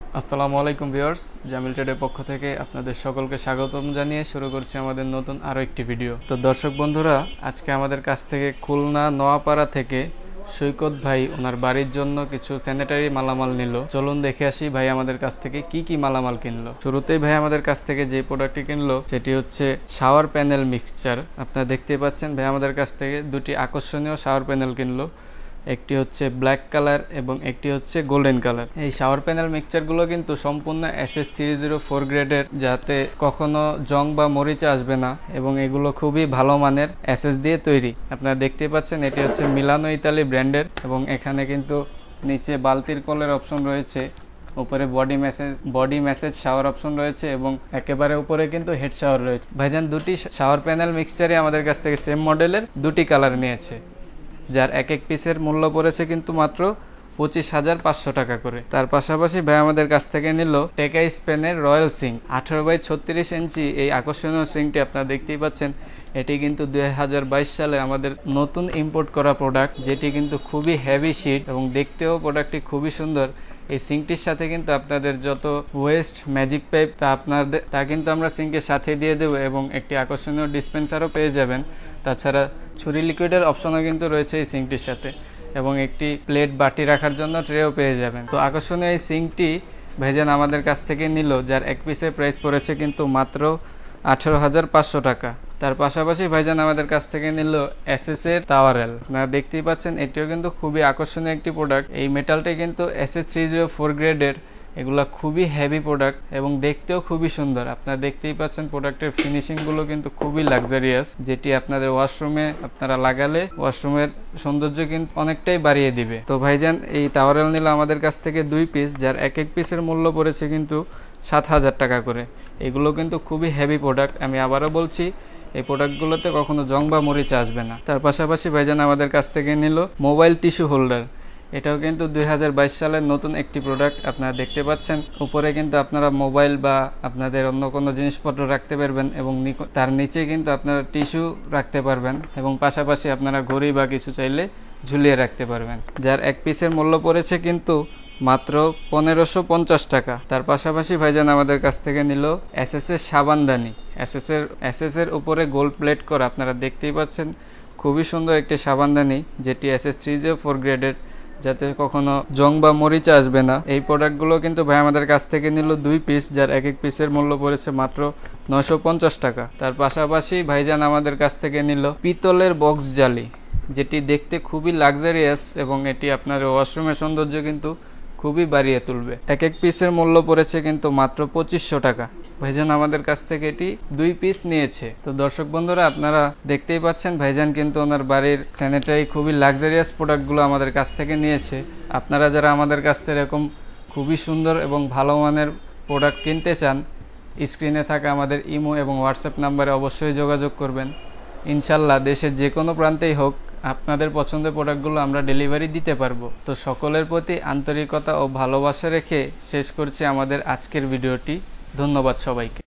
আসসালামু আলাইকুম ভিউয়ার্স, জামিল ট্রেডের পক্ষ থেকে আপনাদের সকলকে স্বাগতম জানিয়ে শুরু করছি আমাদের নতুন আরও একটি ভিডিও। তো দর্শক বন্ধুরা, আজকে আমাদের কাছ থেকে খুলনা নোয়াপাড়া থেকে সৈকত ভাই ওনার বাড়ির জন্য কিছু স্যানিটারি মালামাল নিল। চলুন দেখে আসি ভাই আমাদের কাছ থেকে কি কি মালামাল কিনলো। শুরুতেই ভাই আমাদের কাছ থেকে যে প্রোডাক্টটি কিনলো সেটি হচ্ছে শাওয়ার প্যানেল মিক্সচার। আপনারা দেখতেই পাচ্ছেন ভাই আমাদের কাছ থেকে দুটি আকর্ষণীয় শাওয়ার প্যানেল কিনলো। একটি হচ্ছে ব্ল্যাক কালার এবং একটি হচ্ছে গোল্ডেন কালার। এই শাওয়ার প্যানেল মিক্সচারগুলো কিন্তু সম্পূর্ণ SS304 গ্রেডের, যাতে কখনো জং বা মরিচা আসবে না, এবং এগুলো খুবই ভালো মানের SS দিয়ে তৈরি। আপনারা দেখতে পাচ্ছেন এটি হচ্ছে মিলানো ইতালি ব্র্যান্ডের, এবং এখানে কিন্তু নিচে বালতির কলের অপশন রয়েছে, উপরে বডি ম্যাসেজ শাওয়ার অপশন রয়েছে, এবং একেবারে উপরে কিন্তু হেড শাওয়ার রয়েছে। ভাইজান দুটি শাওয়ার প্যানেল মিক্সচারই আমাদের কাছ থেকে সেম মডেলের দুটি কালার নিয়েছে, যার এক এক পিসের মূল্য পড়েছে কিন্তু মাত্র 25,500 টাকা করে। তার পাশাপাশি ভাই আমাদের কাছ থেকে নিল টেকা স্পেনের রয়্যাল সিঙ্ক 18x36 ইঞ্চি। এই আকর্ষণীয় সিঙ্কটি আপনারা দেখতেই পাচ্ছেন, এটি কিন্তু 2022 সালে আমাদের নতুন ইম্পোর্ট করা প্রোডাক্ট, যেটি কিন্তু খুবই হেভি শিট এবং দেখতেও প্রোডাক্টটি খুবই সুন্দর। এই সিঙ্কটির সাথে কিন্তু আপনাদের যত ওয়েস্ট ম্যাজিক পাইপ তা কিন্তু আমরা সিঙ্কের সাথে দিয়ে দেবো, এবং একটি আকর্ষণীয় ডিসপেন্সারও পেয়ে যাবেন। তাছাড়া ছুরি লিকুইডের অপশনও কিন্তু রয়েছে এই সিঙ্কটির সাথে, এবং একটি প্লেট বাটি রাখার জন্য ট্রেও পেয়ে যাবেন। তো আকর্ষণীয় এই সিঙ্কটি ভাইজান আমাদের কাছ থেকে নিল, যার এক পিসের প্রাইস পড়েছে কিন্তু মাত্র 18,500 টাকা। তার পাশাপাশি ভাইজান আমাদের কাছ থেকে নিল SS এর তাওয়ারেল। আপনারা দেখতেই পাচ্ছেন এটিও কিন্তু খুবই আকর্ষণীয় একটি প্রোডাক্ট। এই মেটালটি কিন্তু SS304 গ্রেডের। এগুলা খুবই হেভি প্রোডাক্ট এবং দেখতেও খুবই সুন্দর। আপনারা দেখতেই পাচ্ছেন প্রোডাক্টের ফিনিশিংগুলো কিন্তু খুবই লাক্সারিয়াস, যেটি আপনাদের ওয়াশরুমে আপনারা লাগালে ওয়াশরুমের সৌন্দর্য কিন্তু অনেকটাই বাড়িয়ে দিবে। তো ভাইজান এই তাওয়ারেল নিল আমাদের কাছ থেকে 2 পিস, যার এক এক পিসের মূল্য পড়েছে কিন্তু 7,000 টাকা করে। এগুলো কিন্তু খুবই হেভি প্রোডাক্ট। আমি আবারও বলছি, এই প্রোডাক্টগুলোতে কখনো জং বা মরিচা আসবে না। তার পাশাপাশি ভাইজান আমাদের কাছ থেকে নিল মোবাইল টিস্যু হোল্ডার। এটাও কিন্তু 2022 সালের নতুন একটি প্রোডাক্ট। আপনারা দেখতে পাচ্ছেন উপরে কিন্তু আপনারা মোবাইল বা আপনাদের অন্য কোনো জিনিসপত্র রাখতে পারবেন, এবং তার নিচে কিন্তু আপনারা টিস্যু রাখতে পারবেন, এবং পাশাপাশি আপনারা ঘড়ি বা কিছু চাইলে ঝুলিয়ে রাখতে পারবেন। যার এক পিসের মূল্য পড়েছে কিন্তু মাত্র 1550 টাকা। তার পাশাপাশি ভাইজান আমাদের কাছ থেকে নিল SS এর সাবানদানি। SS এর উপরে গোল্ড প্লেট করা। আপনারা দেখতেই পাচ্ছেন খুবই সুন্দর একটি সাবানদানি, যেটি SS304 গ্রেডের, যাতে কখনো জং বা মরিচা আসবে না। এই প্রোডাক্টগুলো কিন্তু ভাই আমাদের কাছ থেকে নিল 2 পিস, যার এক এক পিসের মূল্য পড়েছে মাত্র 950 টাকা। তার পাশাপাশি ভাইজান আমাদের কাছ থেকে নিল পিতলের বক্স জালি, যেটি দেখতে খুবই লাক্সারিয়াস, এবং এটি আপনার ওয়াশরুমের সৌন্দর্য কিন্তু খুবই বাড়িয়ে তুলবে। এক এক পিসের মূল্য পড়েছে কিন্তু মাত্র 2500 টাকা। ভাইজান আমাদের কাছ থেকে এটি 2 পিস নিয়েছে। তো দর্শক বন্ধুরা, আপনারা দেখতেই পাচ্ছেন ভাইজান কিন্তু ওনার বাড়ির স্যানিটারি খুবই লাক্সারিয়াস প্রোডাক্টগুলো আমাদের কাছ থেকে নিয়েছে। আপনারা যারা আমাদের কাছ থেকে এরকম খুবই সুন্দর এবং ভালো মানের প্রোডাক্ট কিনতে চান, স্ক্রিনে থাকা আমাদের ইমো এবং হোয়াটসঅ্যাপ নাম্বারে অবশ্যই যোগাযোগ করবেন। ইনশাল্লাহ দেশের যে কোনো প্রান্তেই হোক, আপনাদের পছন্দের প্রোডাক্টগুলো আমরা ডেলিভারি দিতে পারবো। তো সকলের প্রতি আন্তরিকতা ও ভালোবাসা রেখে শেষ করছি আমাদের আজকের ভিডিওটি। ধন্যবাদ সবাইকে।